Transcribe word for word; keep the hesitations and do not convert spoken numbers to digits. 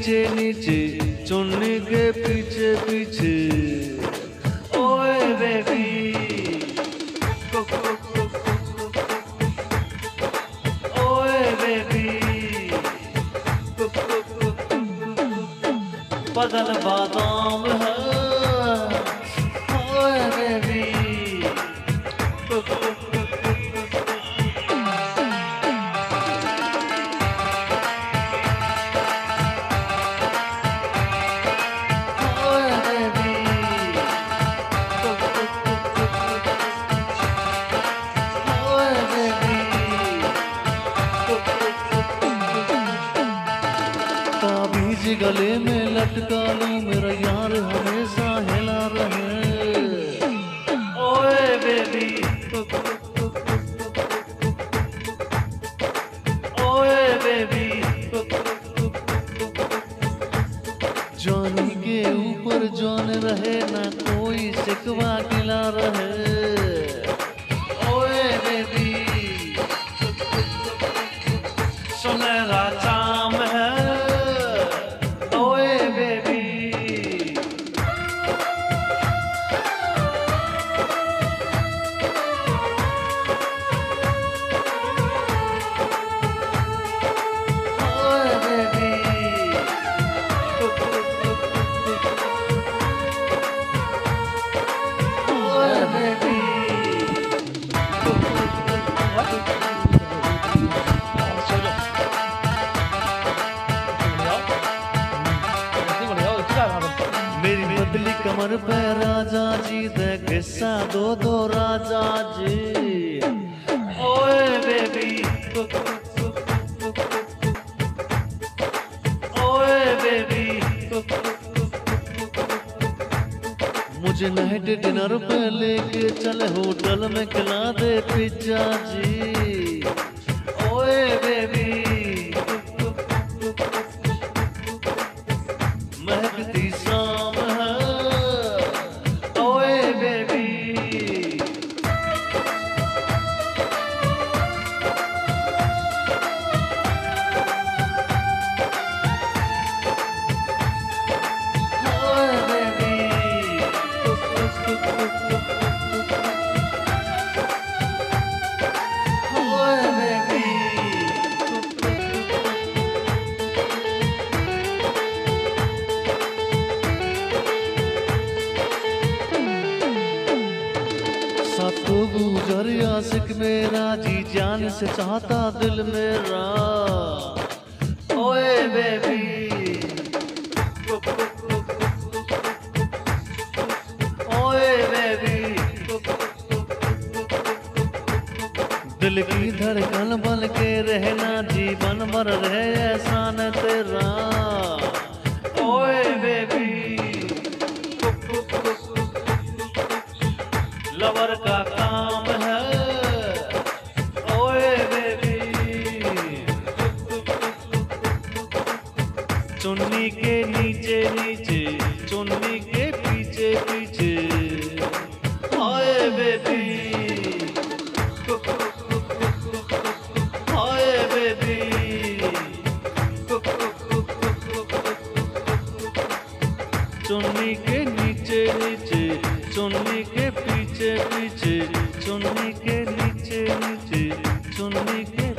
नीचे नीचे चुन्नी के पीछे पीछे ओए बेबी ओए बेबी बदन बादाम है ओए बेबी गले में लटका लूं मेरा यार हमेशा हिला रहे ओए बेबी ओए बेबी जानी के ऊपर जान रहे ना कोई शिकवा गिला रहे ओए बेबी सुनहरा चाम है मेरी बदली कमर पे राजा जी दे किस्सा दो दो राजा जी ओए बेबी ओए बेबी मुझे नाइट डिनर पे लेके चले होटल में खिला दे पिज्जा जी ओए बेबी महकती शाम है ओए बेबी ओए बेबी ओए बेबी तो गुजर आशिक मेरा जी जान से चाहता दिल मेरा ओए बेबी ओए बेबी दिल की धड़कन बन के रहना जीवन भर रहे एहसान तेरा ओए बेबी लवर का काम है ओए बेबी चुन्नी के नीचे नीचे चुन्नी के पीछे पीछे ओए बेबी ओए बेबी चुन्नी के नीचे नीचे चुन्नी के पीछे पीछे चुन्नी के नीचे नीचे चुन्नी के